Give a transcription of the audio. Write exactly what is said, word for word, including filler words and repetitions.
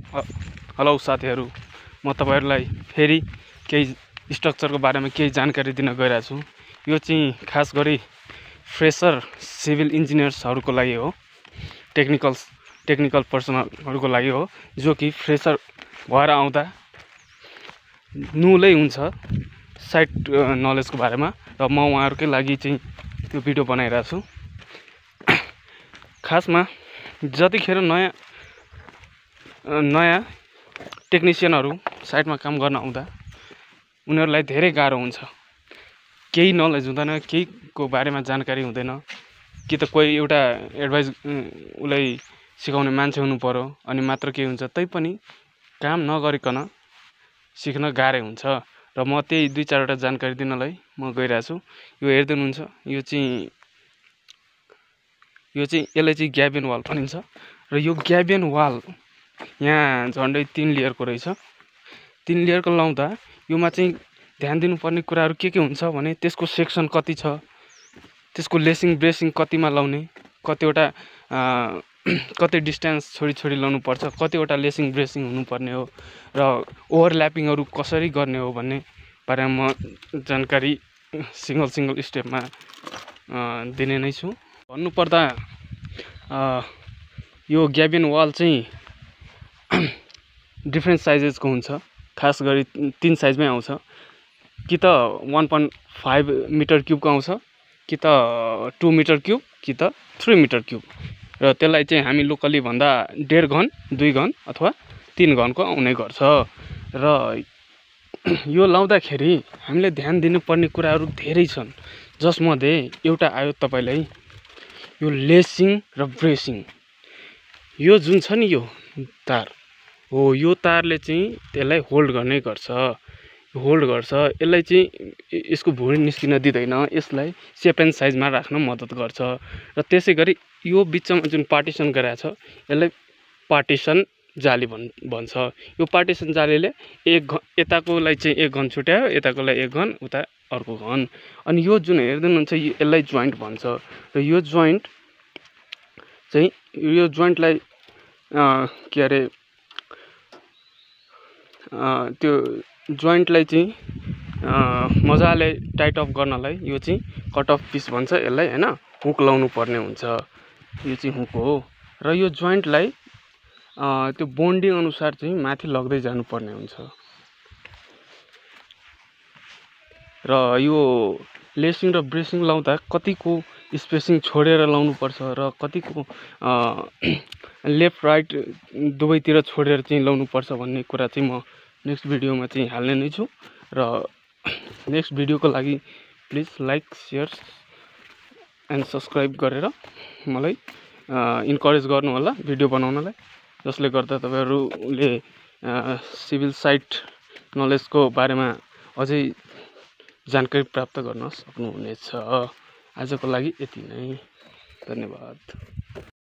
Hello साथीहरु, म तपाईहरुलाई फेरि केही स्ट्रक्चरको बारेमा केही जानकारी दिन गइरहेको छु। यो चाहिँ खास गरी फ्रेशर सिभिल इन्जिनियर्सहरुको लागि हो, टेक्निकल टेक्निकल पर्सनहरुको लागि हो, जो कि फ्रेशर भएर आउँदा नुलै हुन्छ साइट नलेजको बारेमा, र म उहाँहरुकै लागि चाहिँ त्यो भिडियो बनाइरहेको छु। खासमा जतिखेर नयाँ नयाँ टेक्निशियनहरु साइटमा काम गर्न आउँदा उनीहरुलाई धेरै गाह्रो हुन्छ। केही नलेज हुँदैन, केहीको बारेमा जानकारी हुँदैन, कि त कोही एउटा एडभाइस उलाई सिकाउने मान्छे हुनु पर्यो, अनि मात्र के हुन्छ। तै पनि काम नगरिकन सिक्न गाह्रो हुन्छ, र म त्यही दुई चारवटा जानकारी दिनलाई म गइरहेको छु। यो हेर्दै हुनुहुन्छ, यो चाहिँ यो चाहिँ यसलाई चाहिँ ग्याबियन वाल भनिन्छ, र यो ग्याबियन वाल यहाँ झन्डै तीन लेयरको रहेछ। तीन लेयरको लाउँदा योमा चाहिँ ध्यान दिनुपर्ने कुराहरू के के हुन्छ भने त्यसको सेक्सन कति छ, त्यसको लेसिङ ब्रेसिङ कतिमा लाउने, कतिवटा कति डिस्टेन्स छोडी छोडी लाउनु पर्छ, कतिवटा लेसिङ ब्रेसिङ हुनुपर्ने हो, र ओभरल्यापिङहरू कसरी गर्ने हो भन्ने बारेमा म जानकारी सिंगल सिंगल स्टेपमा दिने नै छु। भन्नुपर्दा यो ग्याबियन वाल चाहिँ डिफ्रेन्ट साइजेसको हुन्छ, खास गरी तीन साइजमै आउँछ। कि त वन पोइन्ट फाइभ मिटर क्युबको आउँछ, कि त टू मिटर क्युब, कि त थ्री मिटर क्युब, र त्यसलाई चाहिँ हामी लोकली भन्दा डेढ घन, दुई घन अथवा तीन घनको आउने गर्छ। र यो लाउँदाखेरि हामीले ध्यान दिनुपर्ने कुराहरू धेरै छन्, जसमध्ये एउटा आयो तपाईलाई यो लेसिङ र ब्रेसिङ। यो जुन छ नि, यो तार हो, यो तारले चाहिँ त्यसलाई होल्ड गर्ने गर्छ, होल्ड गर्छ। यसलाई चाहिँ यसको भुँडी निस्किन दिँदैन, यसलाई सेप एन्ड साइजमा राख्न मद्दत गर्छ। र त्यसै गरी यो बिचमा जुन पार्टिसन गराएको छ, यसलाई पार्टिसन जाली भन् भन्छ। यो पार्टिसन जालीले एक घन यताकोलाई चाहिँ एक घन छुट्यायो, यताकोलाई एक घन, उता अर्को घन। अनि यो जुन हेर्दै हुनुहुन्छ, यसलाई जोइन्ट भन्छ। र यो जोइन्ट चाहिँ यो जोइन्टलाई के अरे त्यो जोइन्टलाई चाहिँ मजाले टाइट अफ गर्नलाई यो चाहिँ कट अफ पिस भन्छ यसलाई, हैन, हुक लाउनु पर्ने हुन्छ। यो चाहिँ हुक हो, र यो जोइन्टलाई त्यो बोन्डिङ अनुसार चाहिँ माथि लग्दै जानुपर्ने हुन्छ। र यो लेसिङ र ब्रेसिङ लाउँदा कतिको स्पेसिङ छोडेर लाउनु पर्छ, र कतिको लेफ्ट राइट दुवैतिर छोडेर चाहिँ लाउनु पर्छ भन्ने कुरा चाहिँ म नेक्स्ट भिडियोमा चाहिँ हाल्ने नै छु। र नेक्स्ट भिडियोको लागि please like, share and subscribe गरेर मलाई इन्करेज गर्नु होला भिडियो बनाउनलाई, जसले गर्दा तपाईहरुले सिभिल साइट नलेजको बारेमा अझै जानकारी प्राप्त गर्न सक्नुहुनेछ। आजको लागि यति नै, धन्यवाद।